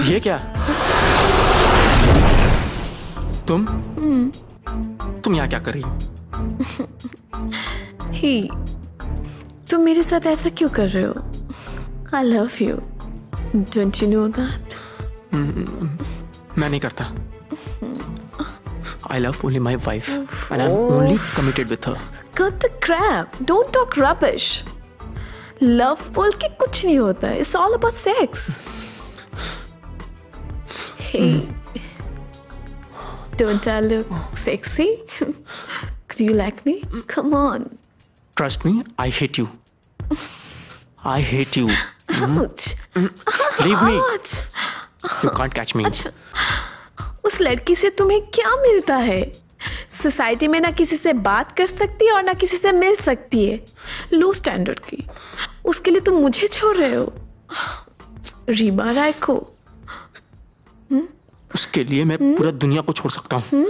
ये क्या? तुम यहाँ क्या कर रही हो? हे, तुम मेरे साथ ऐसा क्यों कर रहे हो? I love you. Don't you know that? मैं नहीं करता. I love only my wife and I'm only committed with her. Cut the crap. Don't talk rubbish. Love बोल के कुछ नहीं होता है. It's all about sex. Hey, don't I look sexy? Do you like me? Come on. Trust me, I hate you. I hate you. Ouch. Leave me. Ouch. You can't catch me. अच्छा, उस लड़की से तुम्हें क्या मिलता है? Society में ना किसी से बात कर सकती है और ना किसी से मिल सकती है. लो स्टैंडर्ड की. उसके लिए तुम मुझे छोड़ रहे हो? रीमा राय को. उसके लिए मैं पूरा दुनिया को छोड़ सकता हूँ.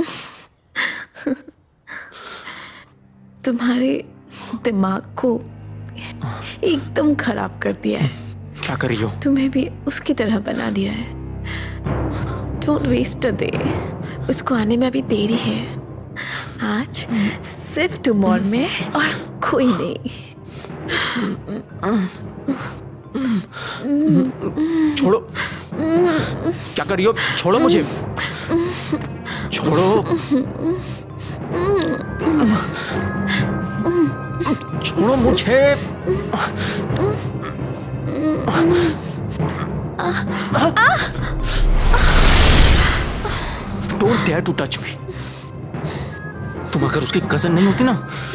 तुम्हारे दिमाग को एकदम खराब कर दिया है. क्या कर रही हो? तुम्हें भी उसकी तरह बना दिया है. Don't waste a day. उसको आने में अभी देरी है. आज सिर्फ तुम और मैं और कोई नहीं. छोड़ो. क्या कर रही हो? छोड़ो मुझे. छोड़ो. छोड़ो मुझे. Don't dare to touch me. तुम अगर उसकी कजन नहीं होती ना.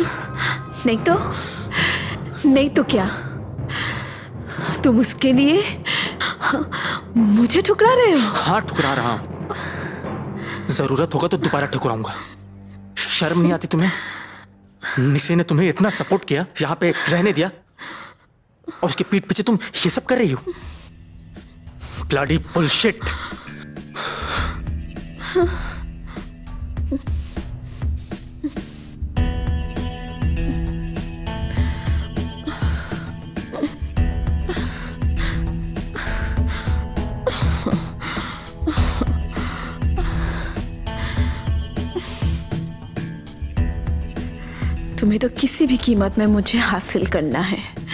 नहीं तो क्या? तुम उसके लिए मुझे ठुकरा रहे हो? हाँ, ठुकरा रहा हूं. जरूरत होगा तो दोबारा ठुकराऊंगा. शर्म नहीं आती तुम्हें? निशे ने तुम्हें इतना सपोर्ट किया, यहाँ पे रहने दिया, और उसके पीठ पीछे तुम ये सब कर रही हो. Bloody bullshit. तुम्हें तो किसी भी कीमत में मुझे हासिल करना है.